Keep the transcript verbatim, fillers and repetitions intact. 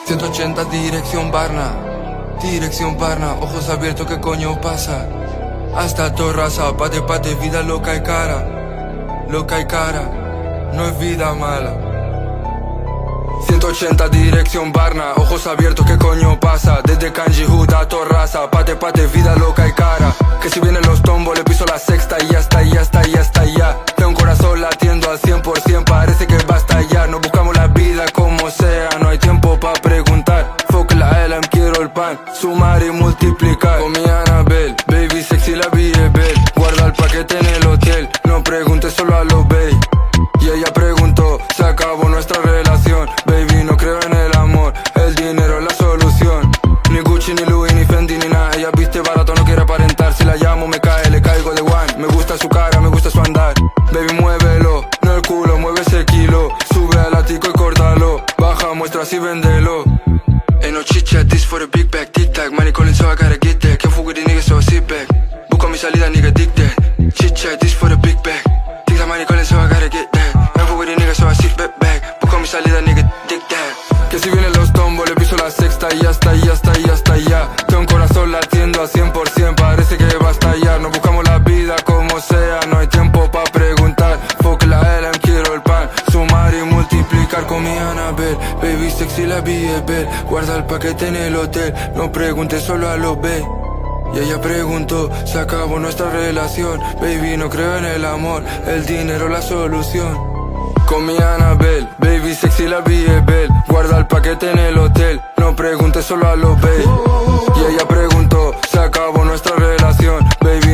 ciento ochenta dirección Barna, dirección Barna, ojos abiertos, ¿qué coño pasa? Hasta Torraza, pate pate, vida loca y cara, loca y cara, no es vida mala. ciento ochenta dirección Barna, ojos abiertos, ¿qué coño pasa? Desde Kanji Huda a Torraza, pate pate, vida loca y cara. Que si vienen los tombos le piso la sexta y ya está, ya está, ya está, ya. Tengo un corazón latiendo al cien por cien, parece que va a estallar. No buscamos la vida como sea, no hay tiempo pa' preguntar. Fuck la L M, quiero el pan, sumar y multiplicar. Con mi Annabelle, baby sexy la vi bel. Guarda el paquete en el hotel, no preguntes solo a los bae. Y ella preguntó, se acabó nuestra relación. Baby, no creo en el amor, el dinero es la solución. Ni Gucci, ni Louis, ni Fendi, ni nada. Ella viste barato, no quiere aparentar. Si la llamo me cae, le caigo de one. Me gusta su cara, me gusta su andar. Baby, muévelo, no el culo, mueve ese kilo. Sube al ático y córdalo, baja, muestra así, véndelo. Ain't no chit chat, this for the big bag. Tic tac, money calling so I gotta get there. Can't fuck with the niggas so I sit back. Busca mi salida, nigga, dick that. Chit chat, this for the big bag. Tic tac, money calling so I gotta get that. Can't fuck with the niggas so I sit back back. Busca mi salida, nigga, dick that. Que si vienen los tombos le piso la sexta y ya está, ya está, ya está, ya. Tengo un corazón latiendo a cien por cien, parece que va a estallar. No buscamos la vida como sea, no hay tiempo pa' preguntar. Fuck la L M, quiero el pan, sumar y multiplicar. Con mi Annabelle, baby sexy la vi bel. Guarda el paquete en el hotel, no preguntes solo a los B. Y ella preguntó, se acabó nuestra relación. Baby, no creo en el amor, el dinero la solución. Con mi Annabelle, baby sexy la vi bel. Guarda el paquete en el hotel, no preguntes solo a los B. Y ella preguntó, se acabó nuestra relación. Baby,